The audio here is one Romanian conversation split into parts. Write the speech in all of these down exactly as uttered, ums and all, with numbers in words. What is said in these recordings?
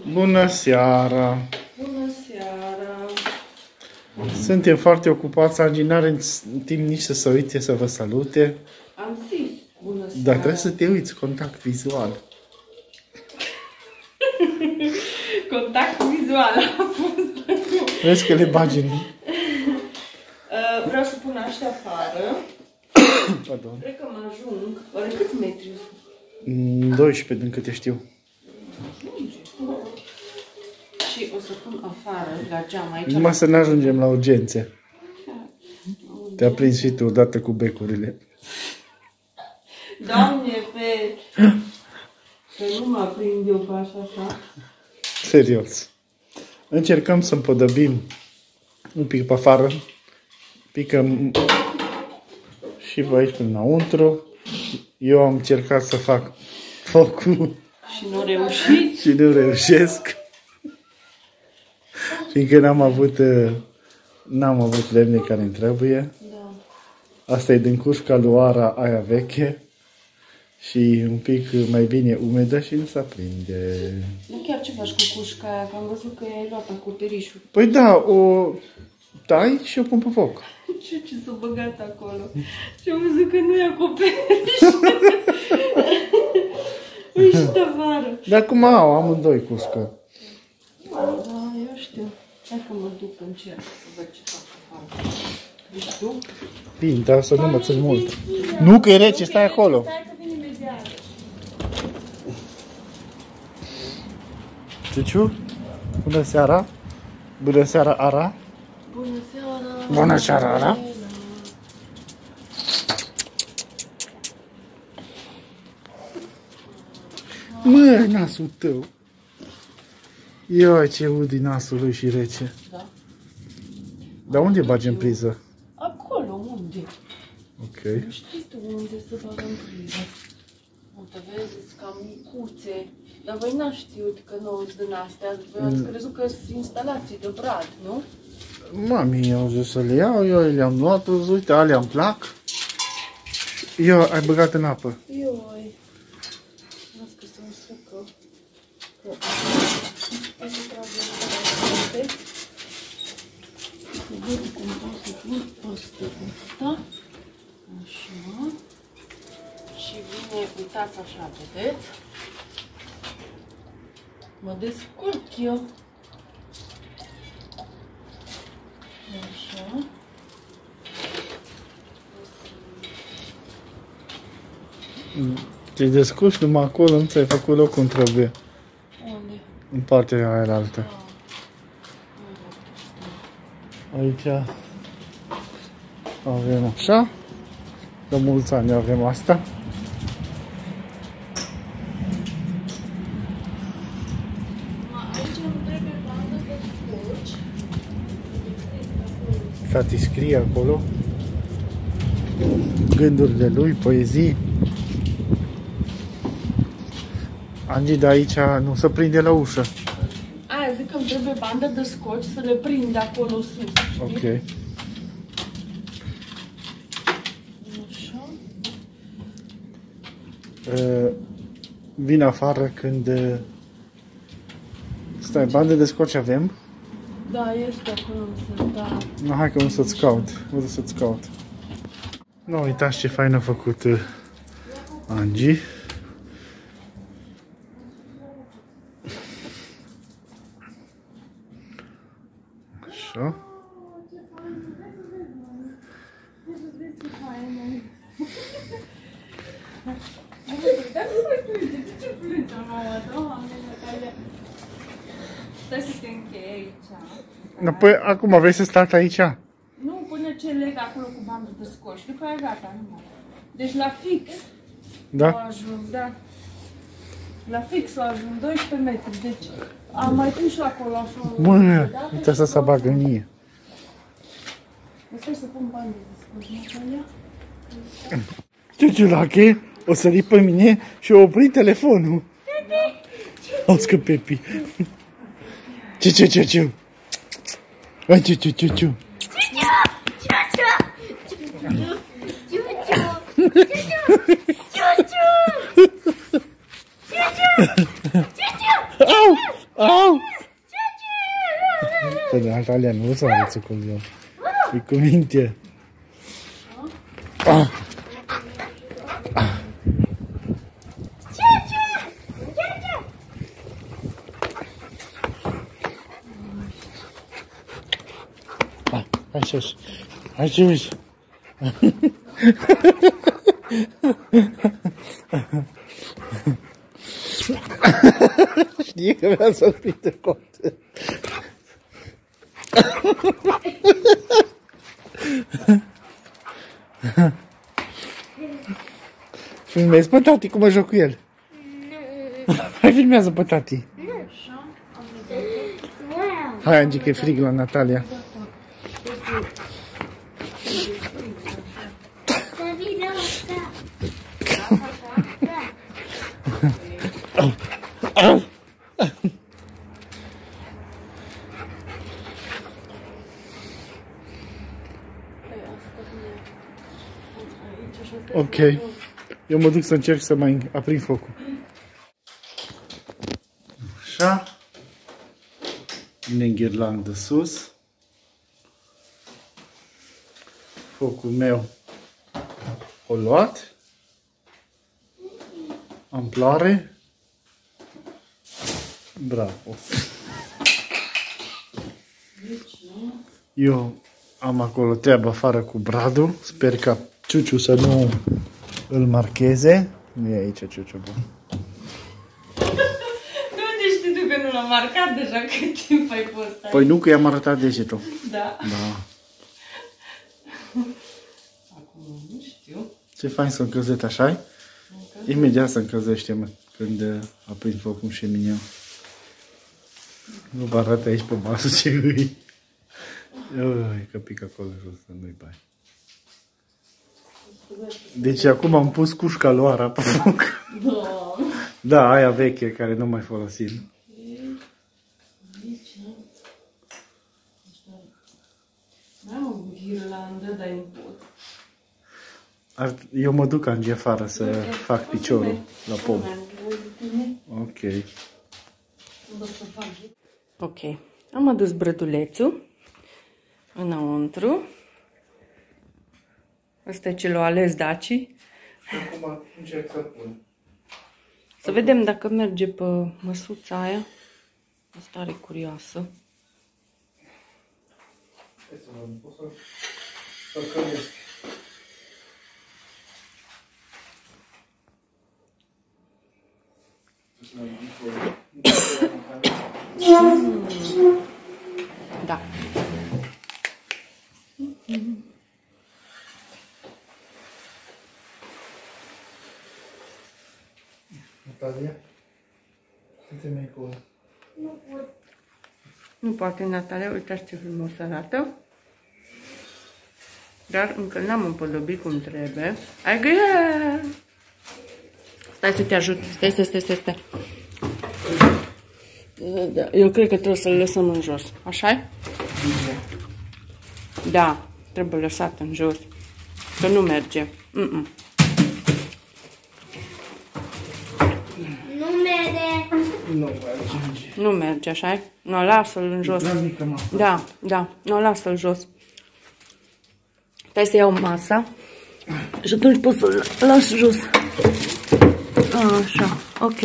Bună seara! Bună seara! Suntem foarte ocupați, Angie n-are timp nici să se uite să vă salute. Am zis bună seara! Dar trebuie să te uiți, contact vizual. Contact vizual a fost. Vezi că le bagi în... Uh, vreau să pun așa afară. Pardon. Cred că mă ajung. Oare câți metri? doisprezece, din câte știu. Ajunge. Și o să pun afară, la geam aici. Numai să ne ajungem la urgențe. Te-a prins și tu odată cu becurile. Doamne, pe... Că nu mă aprind eu pe așa, așa. Serios. Încercăm să împodăbim un pic pe afară. Picăm și pe aici până înăuntru. Eu am încercat să fac focul. Și nu reușit. Și nu reușesc. Fiindcă n-am avut n-am avut lemne care îmi trebuie. Da. Asta e din cușca lui Ara, aia veche. Și un pic mai bine umedă și nu se aprinde. Nu chiar ce faci cu cușca aia, că am văzut că ai luat acoperișul. Păi da, o tai și o pun pe foc. Ce, ce s-a băgat acolo? Și am văzut că nu e acoperiș. Uite afară. Dar cum au amândoi cușcă? Da, eu știu. Hai că mă duc în cer să văd ce fac afară. Ești tu? Bine, dar să nu mă țin mult. Nu, că e rece, stai acolo. Stai că vin imediat. Ciuciu? Bună seara! Bună seara, Ara! Bună seara! Bună seara, Ara! Mă, nasul tău! Ioi, ce ud din nasul lui și rece. Da? Dar unde bagi în priză? Acolo, unde? Ok. Nu știi tu unde să bag în priză. Uite, vezi, sunt cam micuțe. Dar voi n-ați știut că nu sunt din astea. Voi ați crezut că sunt instalații de brad, nu? Mami, au zis să le iau, eu le-am luat, uite, alea îmi plac. Eu, ai băgat în apă. Ioi. Las că să mă sucă. Că... Hai să trag eu pe să văd cum pot să pun asta. Asta. Așa. Și vine, uitați așa, vedeți? Mă descurc eu. Așa. Te descurci numai acolo, nu ți-ai făcut loc cum trebuie. Unde? În partea aia altă. Aici avem așa. De mulți ani avem asta. Aici nu trebuie bandă de scoci. Tati scrie acolo gândurile lui, poezii. Angie, de aici nu se prinde la ușă. Aia zic că îmi trebuie bandă de scoci să le prind acolo sus. Știi? Ok. Așa. Uh, vin afară când... Uh, stai, bandă de scoci avem? Da, este acolo să da. No, hai că nu să-ți caut. O să-ți caut. Nu, uitați ce fain a făcut uh, Angie. Așa. Stai să te încheie aici. Apoi, acum vrei să stai aici? Nu, până ce leg acolo cu bandă de scoci. După aia gata, nu mai. Deci la fix Da? o ajung, da. La fix o ajung, doisprezece metri. Deci am mai pus și acolo așa. Mă, uite asta să bagă în ei. Stai să pun bandă de scoci, Natalia. Ciuciulache, o sări pe mine și o opri telefonul. Auzi că Pepi. Ce, ce, ce, ce? Ai, ce, ce, ce, ce? Au! Au! Pe Natalia nu s-a arățit cu el. E cu minte. Ah! Ah! Ah, hai sus. Hai sus. Știi că vrea să-l prinde coate. Filmezi pe tati cum mă joc cu el. Hai, filmează pe tati. Hai, Angie, că e frig la Natalia. Ok. Eu mă duc să încerc să mai aprind focul. Așa. Vine ghirlandă sus. Focul meu o luat. Amploare. Bravo. Eu am acolo treabă afară cu Bradu. Sper ca Ciuciu să nu îl marcheze. Nu e aici Ciuciu, bun. De unde știi tu că nu l-a marcat deja? Cât timp ai fost aici? Păi nu, că i-am arătat degetul. Da. Da. Acum nu știu. Ce fain să încălzești, așa-i? Imediat se încălzește, mă, când aprind focul în șemineu. Nu vă arăt aici pe masă ce îi. Ui, că pică acolo jos, să nu-i bai. Deci acum am pus cușca luara pe foc. Da. Da, aia veche, care nu mai folosim. Mai am o ghirlandă, dar nu pot. Eu mă duc, Angie, afară să fac piciorul la pom. Ok. Ok. Am adus brădulețul înăuntru. Ăsta e ce l-a ales Daci. Și acum încerc să pun. Să vedem dacă merge pe măsuța aia. Asta are curioasă. Hai să văd, pot să păcălesc. Da. Natalia? Uite mai cu... Nu pot. Nu poate, Natalia, uitați ce frumos arată. Dar încă n-am împodobit cum trebuie. Ai grijă! Stai să te ajut. Stai, stai, stai, stai, stai. Eu cred că trebuie să-l lăsăm în jos. Așa-i? Da, trebuie lăsat în jos. Că nu merge. Mm -mm. Nu merge. Nu merge. Nu merge, așa-i? Nu, lasă-l în jos. Da, da, nu, lasă-l jos. Stai să iau masa. Și atunci pot să-l las jos. Așa, ok.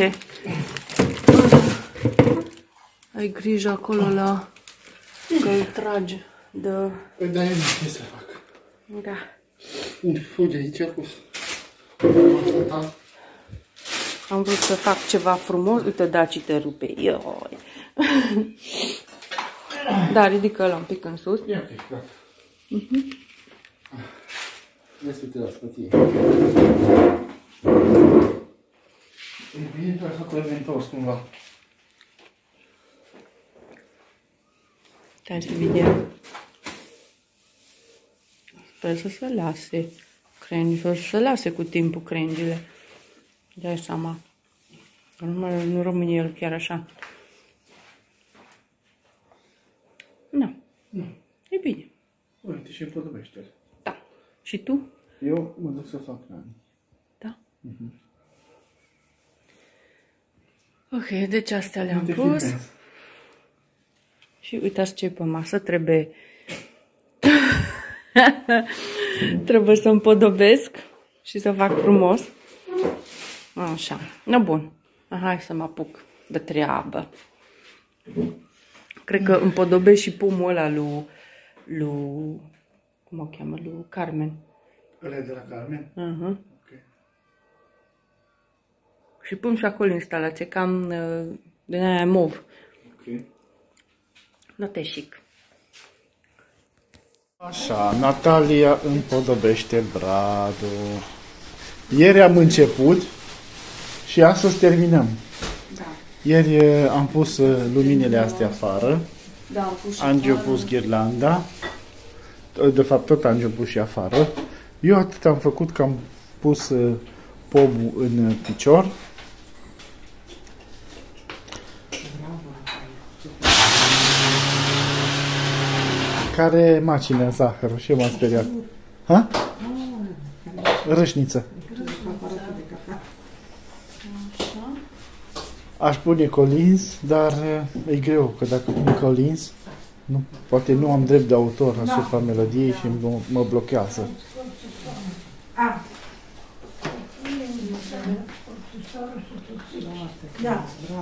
Ai grijă acolo la... că îl trage de... Păi da, eu nu știu să fac. Da. Unde fuge aici a pus? Am vrut să fac ceva frumos. Uite, Daci te rupe. Ioi. Da, ridică-l un pic în sus. E ok, gata. Vezi, uite la spăție. E bine, trebuie să trebuie întors cumva. Stai să vedem. Sper să se lase crengi, să se lase cu timpul crengile. Dai seama. Nu, nu rămâne el chiar așa. Nu. Nu. E bine. Uite, și împodobește-l. Da. Și tu? Eu mă duc să fac rani. Da. Uh-huh. Ok, deci astea le-am Te pus. filmez. Și uitați ce e pe masă, trebuie... trebuie să împodobesc și să fac frumos. Așa, no, bun. Hai să mă apuc de treabă. Cred că împodobesc și pomul ăla lui... lui... cum o cheamă? Lui Carmen. Ăla e de la Carmen? Uh-huh. Okay. Și pun și acolo instalație, cam uh, din aia mov. Ok. Note chic. Așa, Natalia împodobește bradul. Ieri am început și astăzi terminăm. Da. Ieri am pus luminile astea afară. Da, am pus și Angiu a pus ghirlanda. De fapt, tot Angiu a pus și afară. Eu atât am făcut că am pus pomul în picior. Care macină în zahăr? Și eu m-am speriat. Ha? Râșniță. Aș pune colins, dar e greu, că dacă pun colins, nu, poate nu am drept de autor asupra melodiei și mă, mă blochează. Da.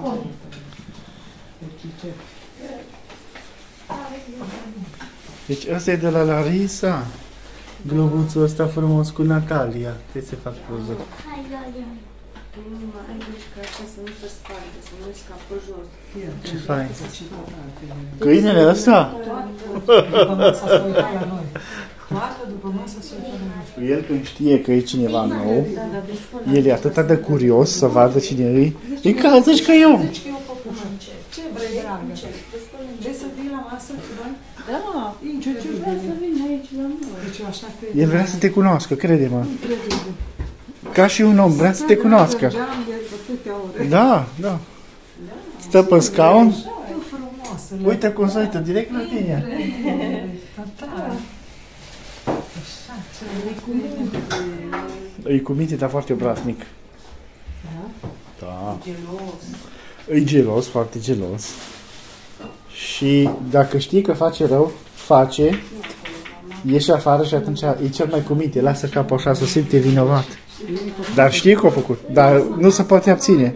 Deci ăsta e de la Larisa. Globuțul ăsta frumos cu Natalia. Trebuie să fac poză. Hai, hai, hai. Nu mai ai grijă ca așa să nu se spargă, să nu scapă jos. Ce fain. Câinele ăsta? După masă să uită la noi. Toată după masă să uită la noi. El când știe că e cineva nou, el e atât de curios să vadă cine e. E ca, zici că eu. Zici că eu păpușă. Ce vrei, dragă? Vrei să vii la masă cu noi? Da, Ce ce vreau să vin aici la noi. Deci eu așa cred. El vrea să te cunoască, crede-mă. Ca și un om, vrea să te cunoască. Mergeam de câte ore. Da, da. Stă pe scaun. Tu frumoasă. Uite cum se uită, direct la tine. Tata. Așa, ce E cu minte, dar foarte obraznic. Da. Gelos. E gelos, foarte gelos. Și dacă știi că face rău, face, ieși afară și atunci e cel mai cu minte. Lasă capul așa să simte vinovat. Dar știe că a făcut, dar nu se poate abține.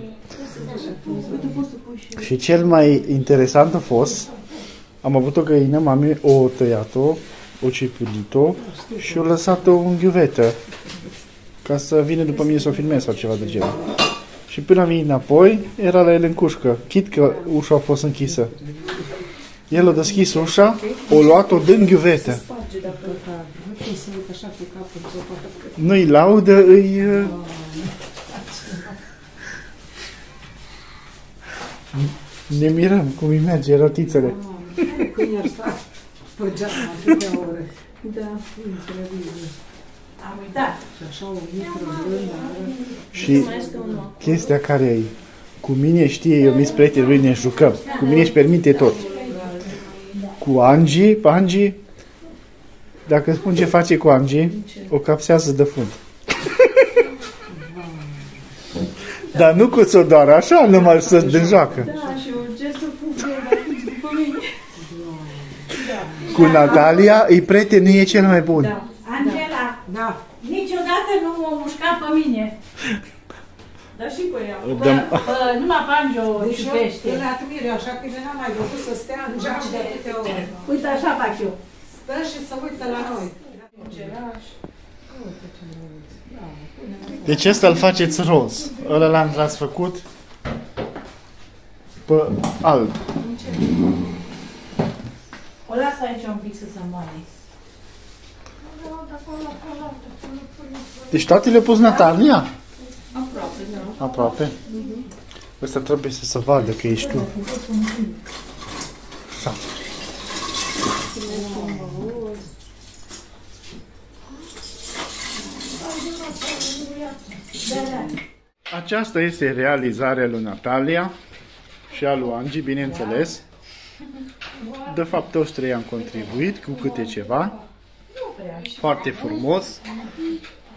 Și cel mai interesant a fost, am avut o găină, mami o tăiat-o, o cipulit-o și o lăsat-o în ghiuvetă ca să vină după mine să o filmez sau ceva de genul. Și până am venit înapoi, era la el în cușcă, chit că ușa a fost închisă. El a deschis ușa, o luat-o din ghiuvetă. Nu-i laudă, îi... Ne mirăm cum îi merge rotițele. Când i-ar sta pe geam atâtea ore. Da. Incredibil. Am uitat. Și așa o mică rândă. Și chestia care e, cu mine știe, eu mi-s prieteni, lui ne jucăm. Cu mine își permite tot. Cu Angie, pe Angie, dacă spun ce face cu Angie, o capsează de fund. Dar nu cu ți-o doar așa, numai să te joacă. Da, și un gest să fugă, dar după mine. Cu Natalia, e prieten, nu e cel mai bun. Da. Angela, Da. niciodată nu m-a mușcat pe mine. Dar și pe ea. Dăm- Bă, bă, numai Panjo o Deci eu iubește. îl admir, așa că n-am mai văzut să stea în geam de atâtea ore. Uite, așa fac eu. Stă și să uită la noi. Deci ăsta îl faceți roz. Ăla l-am l-ați făcut pe alb. O las aici un pic să se moare. Deci toate le-a pus Natalia? Aproape, da. Aproape. Ăsta trebuie să se vadă că ești tu. Așa. Aceasta este realizarea lui Natalia și a lui Angie, bineînțeles. De fapt, toți trei am contribuit cu câte ceva. Foarte frumos.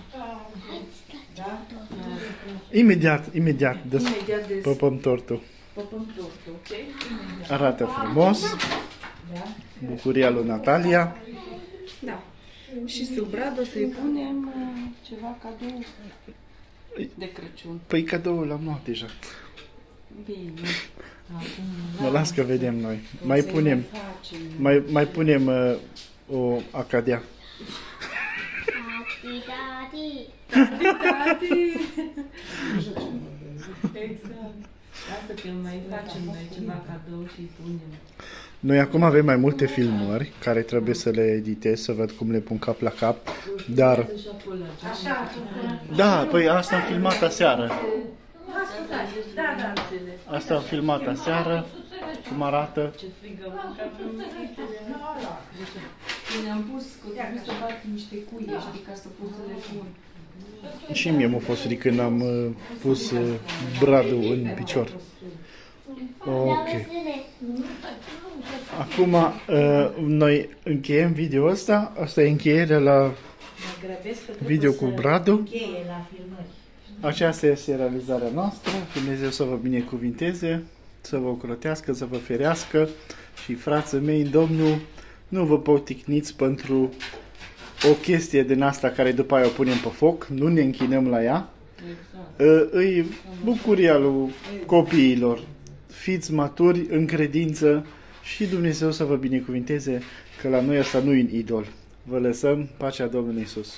Imediat, imediat, Imediat des- despăpăm tortul. Păpăm tortul, ok? Arată frumos. Bucuria lui Natalia. Da. Și sub brad o să-i punem uh, ceva cadou de Crăciun. Păi cadoul l-am luat deja. Bine. Acum, Mă las că vedem noi. Mai să-i punem, facem. mai, mai punem uh, o acadea. Tati, Tati! Exact. Asta când mai facem noi ceva cadou și îi punem. Noi acum avem mai multe filmări care trebuie să le editez, să văd cum le pun cap la cap, dar... Așa, Da, păi asta am filmat aseară. da, da. Asta am filmat aseară, cum arată. Ce frigă mânca pe mâncățele. Când am pus, că trebuie să bat niște cuie, știi, ca să pot să le pun. Și mie m-a fost frică când am uh, pus uh, bradul în picior. Ok. Acum uh, noi încheiem video ăsta. Asta e încheierea la video cu bradul. Încheie la filmări. Aceasta este realizarea noastră. Dumnezeu să vă binecuvinteze, să vă ocrotească, să vă ferească și frații mei în Domnul, nu vă poticniți pentru o chestie din asta care după aia o punem pe foc, nu ne închinăm la ea. Exact. E bucuria lui copiilor. Fiți maturi în credință și Dumnezeu să vă binecuvinteze, că la noi asta nu e un idol. Vă lăsăm pacea Domnului Iisus.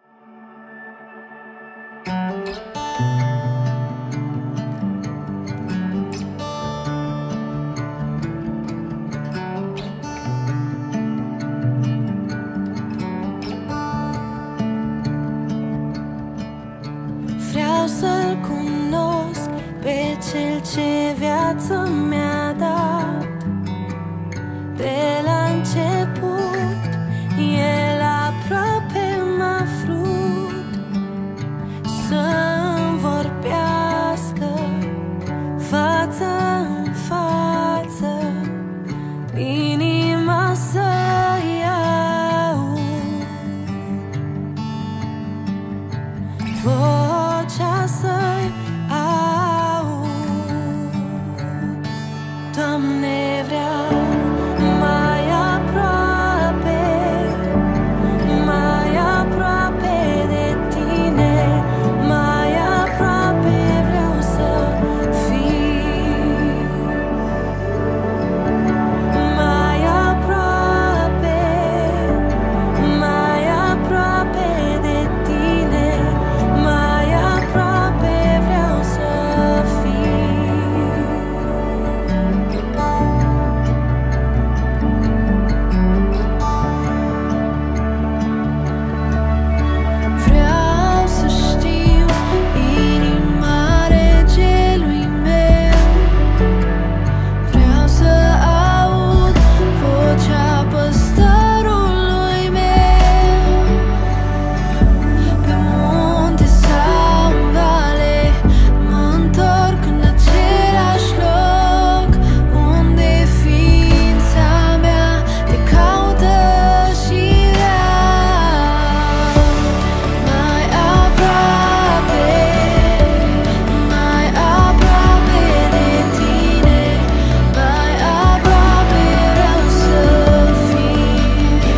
Vreau să-L cunosc pe Cel ce viață mi-a dat. De la început, El aproape m-a vrut să-mi vorbească față în față, inima să-i aud. Vocea să-i aud. Doamne, vreau mai aproape, mai aproape de Tine, mai aproape vreau să fiu, mai aproape, mai aproape de Tine, mai aproape vreau să fiu. Vreau să știu inima regelui meu, vreau să aud vocea păstorului meu. Pe munte sau în vale, mă întorc în același loc, unde ființa mea te caută și vrea. Mai aproape, mai aproape de Tine, mai aproape vreau să fiu,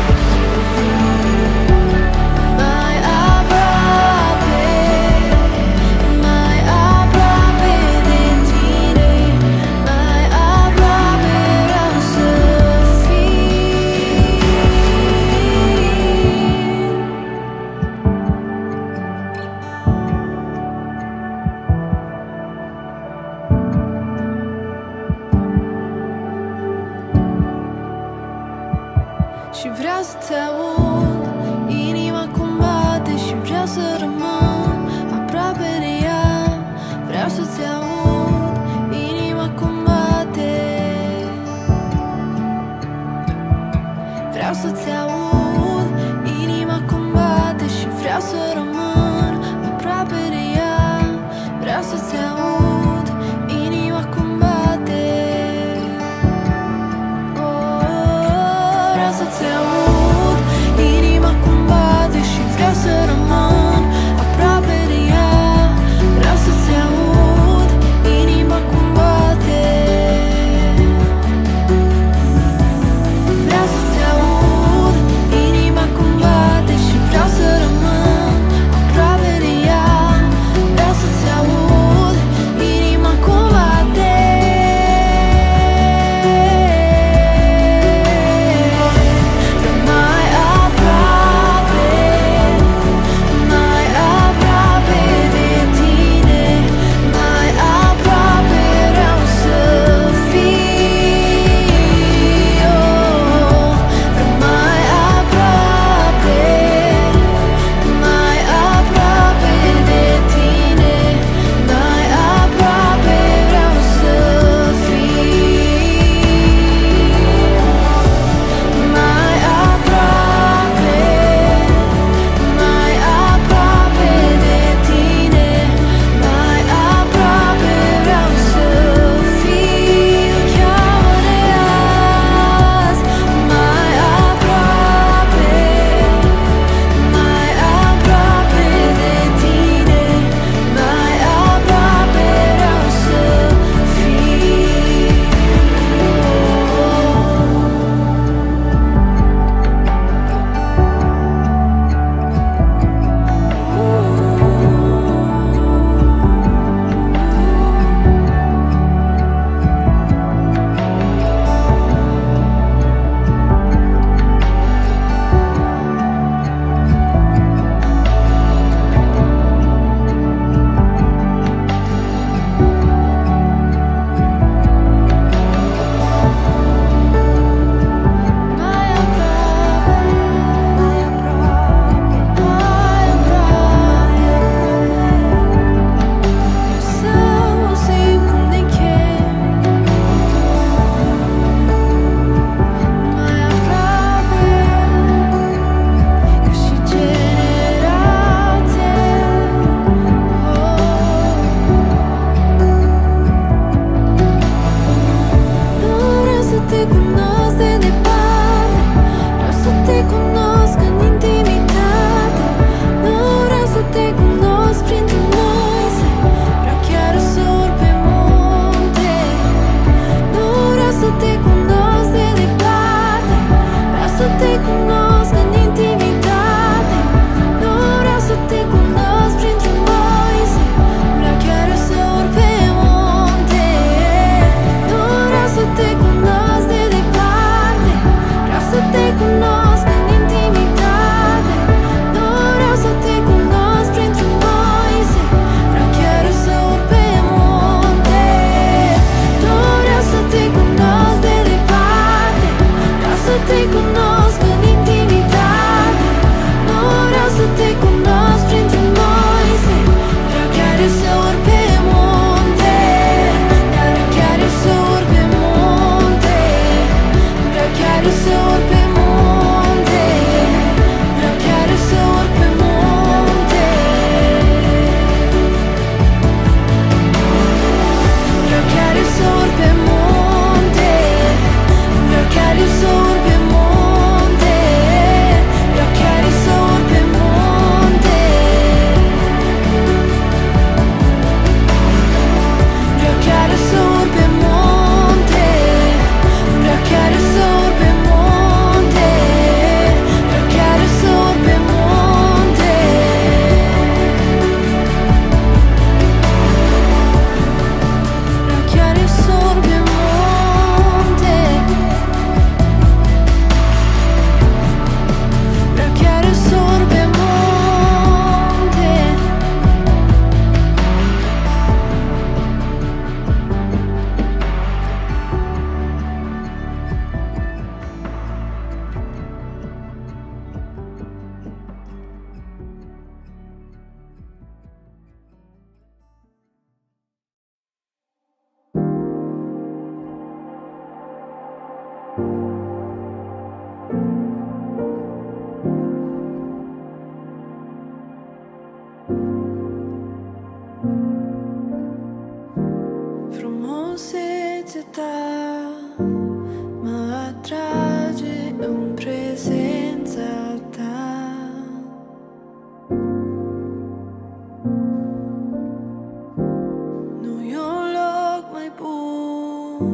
mai aproape, mai aproape de Tine, mai aproape vreau să fiu. Și vreau să-ți aud inima cum bate și vreau să rămân aproape de ea. Vreau să-ți aud inima cum bate, vreau să-ți aud inima cum bate și vreau să rămân aproape de ea. Vreau să-ți aud inima cum bate. Vreau să-ți aud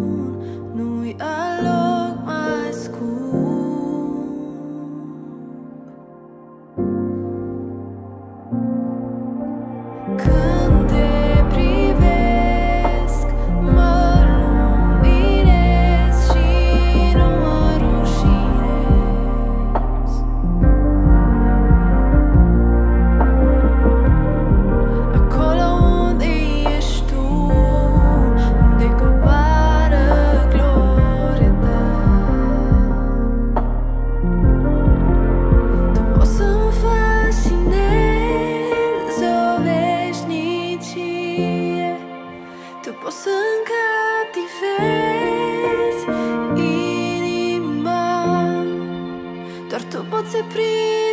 nu-i aloc mai scump. Când te privesc, mă luminez și nu mă rușinez. Acolo unde ești tu, unde coboară gloria ta, tu poți să mă fascinezi o veșnicie, tu poți să-mi captivezi inima, doar tu poți să prinzi